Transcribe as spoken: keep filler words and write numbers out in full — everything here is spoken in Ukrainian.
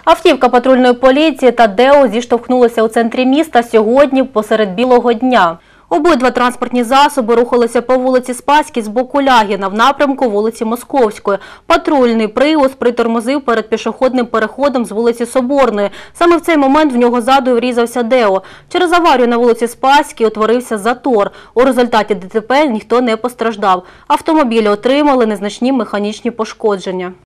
Автівка патрульної поліції та ДЕО зіштовхнулися у центрі міста сьогодні посеред білого дня. Обидва транспортні засоби рухалися по вулиці Спаській з боку Лягіна в напрямку вулиці Московської. Патрульний «Приус» притормозив перед пішохідним переходом з вулиці Соборної. Саме в цей момент в нього ззаду врізався ДЕО. Через аварію на вулиці Спаській утворився затор. У результаті ДТП ніхто не постраждав. Автомобілі отримали незначні механічні пошкодження.